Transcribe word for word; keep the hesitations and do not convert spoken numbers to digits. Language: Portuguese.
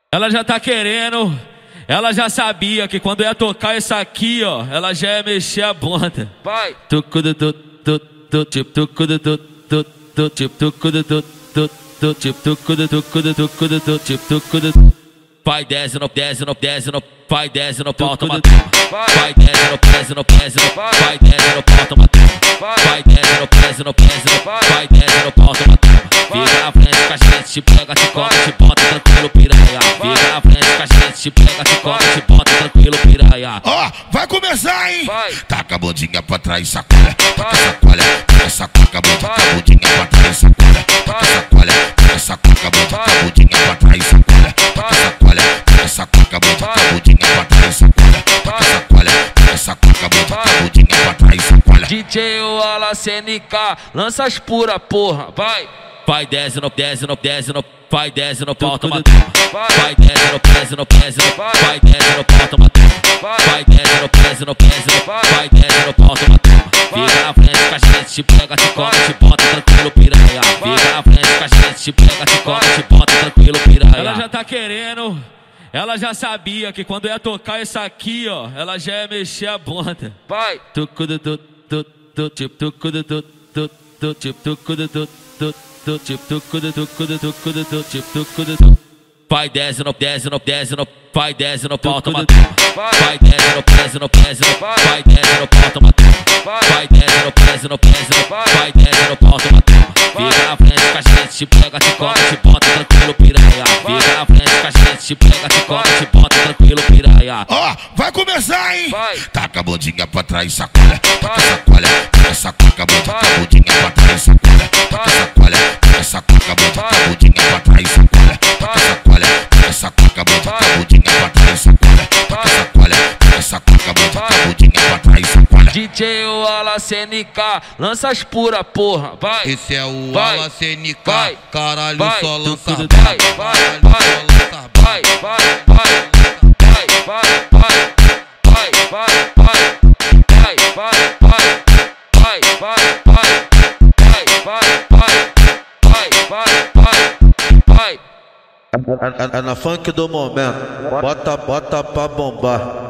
Ela já tá querendo, ela já sabia que quando ia tocar isso aqui, ó, ela já ia mexer a bunda. Vai. Tucudu tu tu tu tipo tucudu tu tu tu tipo tucudu tu tu tu tipo tucudu tucudu tucudu tu tipo tucudu. Vai desce no desce no desce no vai desce no pau toma. Vai desce no desce no desce no vai desce no pau toma. Vai desce no desce no desce no vai desce no pau toma. Fica na frente com a gente, te pega, te come, te bota tranquilo, piranha. Fica na frente com a gente, te pega, te come, te bota tranquilo, piranha. Ó, vai começar, hein? Vai. Taca a bundinha pra trás, sacolha. Taca sacolha, taca sacolha, taca a bundinha pra trás, sacolha. Taca sacolha, taca sacolha, taca a bundinha pra trás, sacolha. Taca sacolha, taca sacolha, taca a bundinha pra trás, sacolha. Taca sacolha, taca sacolha, taca a bundinha pra trás, sacolha. D J Wala C N K, lança as pura, porra, vai. Vai desce no desce no desce no vai desce no pau toma. Vai desce no desce no desce no vai desce no pau toma. Vai desce no desce no desce no vai desce no pau toma. Fica na frente com a gente, te pega, te come, te bota tranquilo, piranha. Fica na frente com a gente, te pega, te come, te bota tranquilo, piranha. Ela já tá querendo, ela já sabia que quando ia tocar isso aqui, ó, ela já ia mexer a bunda. Vai. Tucudu tu tu tu tipo tucudu tu tu tu tipo tucudu tu tu tu tipo tucudu tucudu tucudu tu tipo tucudu tu. Vai desce no desce no desce no vai desce no pau toma. Vai desce no desce no desce no vai desce no pau toma. Vai desce no desce no desce no vai desce no pau toma. Fica na frente com a gente, te pega, te come, te bota tranquilo, piranha. Fica na frente com a gente, te pega, te come, te bota tranquilo, piranha. Ó, vai começar, hein? Vai. Taca a bundinha pra trás, sacolha. Taca sacolha, taca sacolha, taca a bundinha pra trás, sacolha. Taca sacolha, taca sacolha, taca a bundinha pra trás, sacolha. Taca sacolha, taca sacolha, taca a bundinha pra trás, sacolha. Taca sacolha, taca sacolha, taca a bundinha pra trás, sacolha. D J Wala C N K, lança as pura, porra, vai. Esse é o Vai. Wala C N K, Vai. caralho, Vai. só lança Vai, brabo, vai, caralho, vai. só lança brabo. Vai, vai, vai, vai, vai, vai, vai, vai, vai, vai, vai, vai, vai, vai, vai, vai, vai, vai, vai, vai. É, é, é na funk do momento, bota, bota pra bombar.